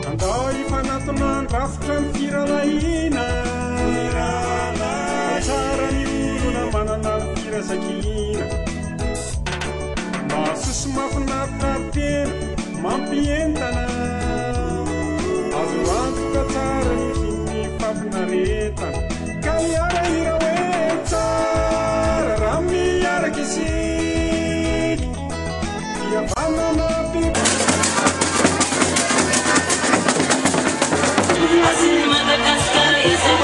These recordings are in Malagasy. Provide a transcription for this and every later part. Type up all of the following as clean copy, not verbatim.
andao ifanatonany rafitra ny firalaina tsara ny olona manana ny firasakina mahasoso mafinaritra tena mampientana azo antoka tsara ny finny fampinaretana ka miara ira hoe tsara raha miaraka isika diavana mampiko Madagascar is a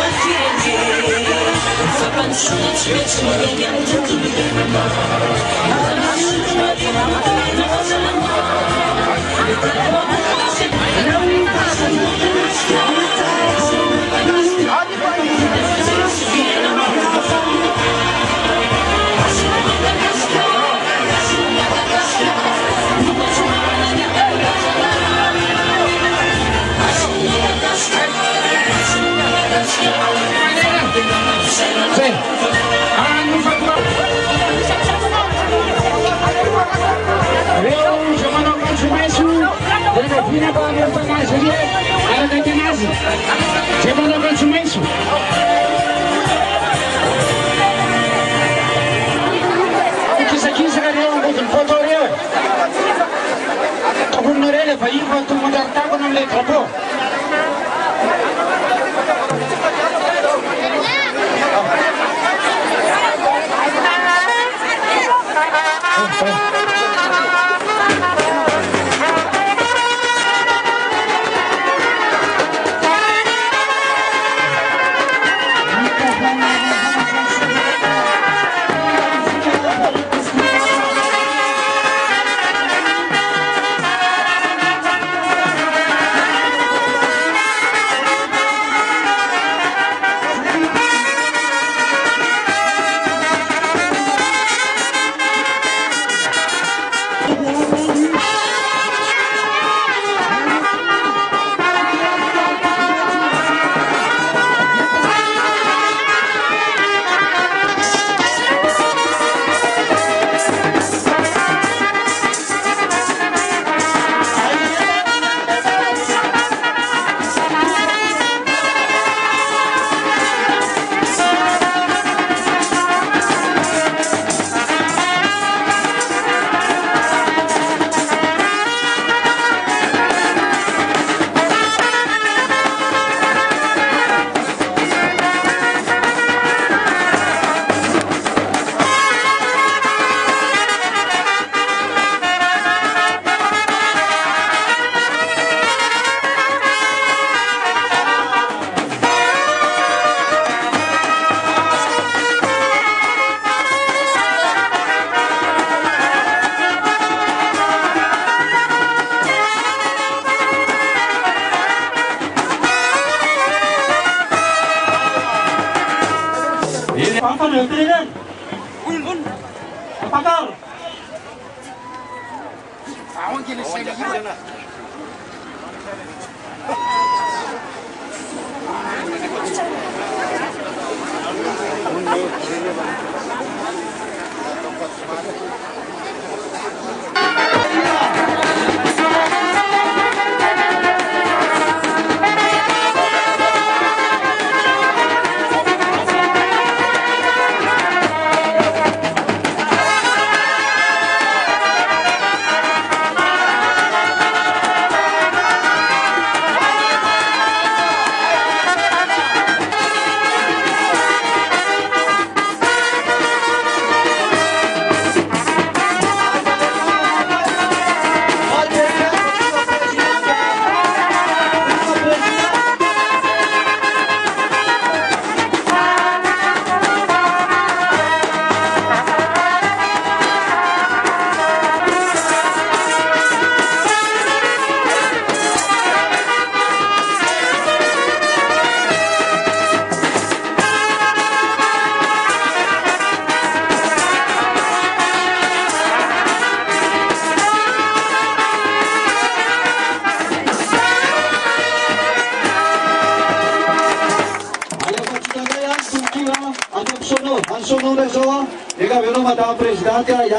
sunod so ega velo mata presidente ya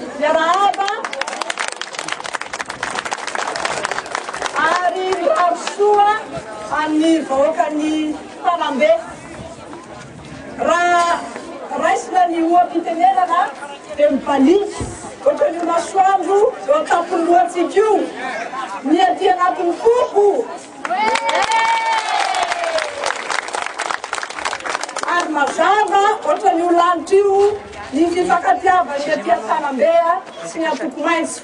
Yaraba Ari Ramos amin'ny vahoakany Tanambe. Raha raisina ny oam-pitenenana dia mibaliky ohatran'io masoandro eo an-tampony lohantsika io ny aty anatin'ny foko. Ary mazava ohatran'io lanitra io ny fifankatiavany aty Tanambe sy ny antoko maitso.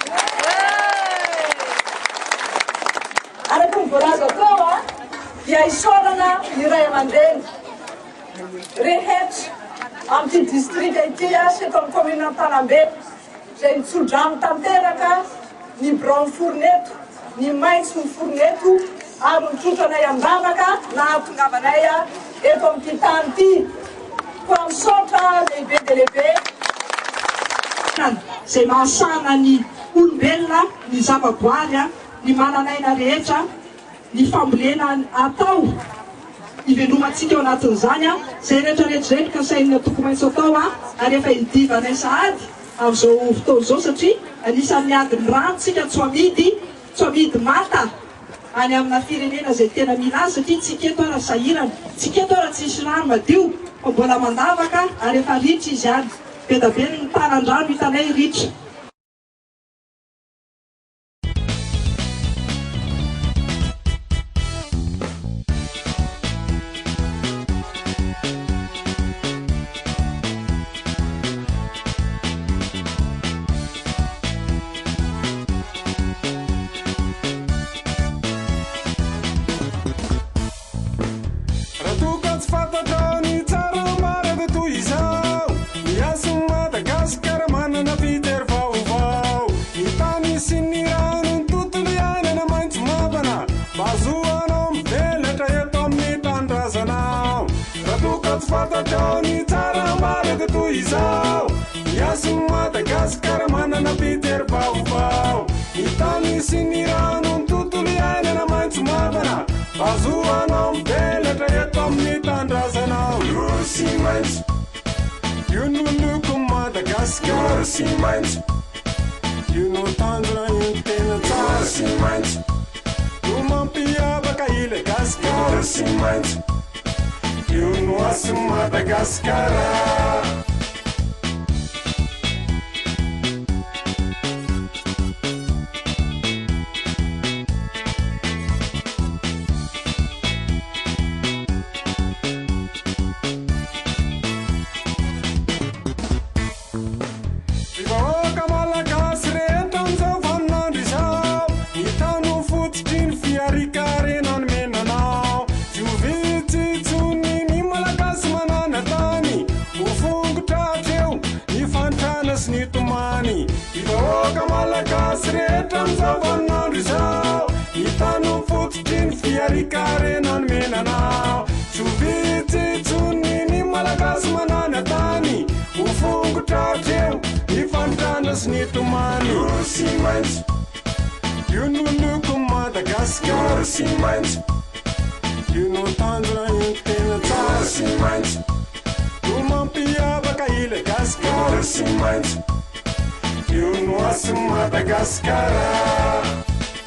Araka ny voalaza tao dia isaorana ny ray aman-dreny rehetra amin'ity distrika ity sy eto amin'ny commune Tanambe izay nitsodrano tanteraka ny Brao Forneto, ny Maitso ny Forneto ary nitsotra anay ambavaka nahatongavanay eto amin'ity tany ity. Koa misaotra lehibe dia lehibe izay mahasana ny olombelona, ny zavaboary, ny mananaina rehetra, ny fambolena atao ivelomantsika eo anatin'izany izay rehetrarehetra izay kasainina toko maitso atao ary efa hidivanay sahady amin'izao fotoana izao satria anisan'ny adiny ranontsika tsy amidy mata any amina firenena izay tena mila azy satria tsika eto ara sahirana, tsika eto ara tsisy rano madio fa mbola mandavaka ary efa ritra izy any. Be da be ny tanan-drano hitanay ritra. You know Tanzania in Tanzania. You Mampia Bakaile Gascar. You know Madagascar. You know look Madagascar. You know Tanzania in Tanzania. You Mampia Bakaile Gascar. You know Madagascar.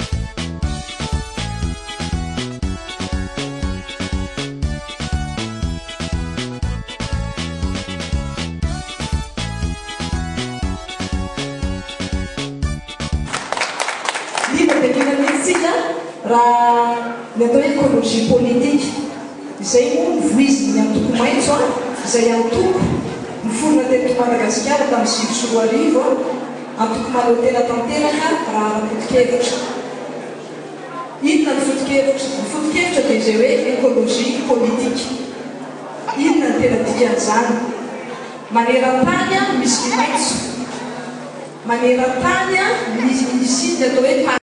Raha ny atao hoe écologie politique izay moa mivoiziny ny antoko maitso izay antoko niforona teto Madagasikara tamin'ny 2024 antoko manao tena tanteraka raha ara-foto-kevitra. Inona ny foto-kevitra? Ny foto-kevitra dia izay hoe écologie politique. Inona ny tena dikan'izany? Maneran-tany misy ny maitso, maneran-tany misy ny atao hoe